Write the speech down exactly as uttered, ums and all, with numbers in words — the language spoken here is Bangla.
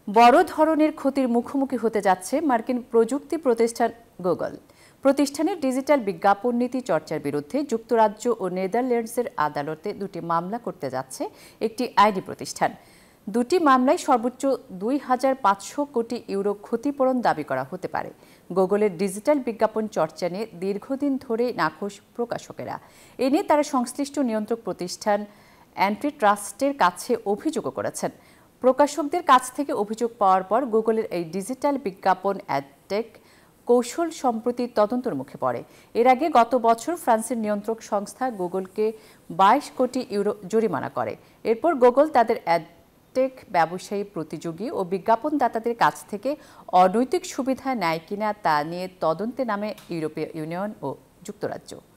বড় ধরনের ক্ষতির মুখোমুখি হতে যাচ্ছে মার্কিন প্রযুক্তি প্রতিষ্ঠান গুগল। প্রতিষ্ঠানের ডিজিটাল বিজ্ঞাপন নীতি চর্চার বিরুদ্ধে যুক্তরাজ্য ও নেদারল্যান্ডসের আদালতে দুটি মামলা করতে যাচ্ছে একটি আইনি প্রতিষ্ঠান। দুটি মামলায় সর্বোচ্চ দুই হাজার পাঁচশো কোটি ইউরো ক্ষতিপূরণ দাবি করা হতে পারে। গুগলের ডিজিটাল বিজ্ঞাপন চর্চা নিয়ে দীর্ঘদিন ধরে নাখোশ প্রকাশকেরা। এ নিয়ে তারা সংশ্লিষ্ট নিয়ন্ত্রক প্রতিষ্ঠান অ্যান্টিট্রাস্টের কাছে অভিযোগও করেছেন। প্রকাশকদের কাছ থেকে অভিযোগ পাওয়ার পর গুগলের এই ডিজিটাল বিজ্ঞাপন অ্যাডটেক কৌশল সম্প্রতি তদন্তের মুখে পড়ে। এর আগে গত বছর ফ্রান্সের নিয়ন্ত্রক সংস্থা গুগলকে বাইশ কোটি ইউরো জরিমানা করে। এরপর গুগল তাদের অ্যাডটেক ব্যবসায়ী, প্রতিযোগী ও বিজ্ঞাপনদাতাদের কাছ থেকে অনৈতিক সুবিধা নেয় কিনা তা নিয়ে তদন্তে নামে ইউরোপীয় ইউনিয়ন ও যুক্তরাজ্য।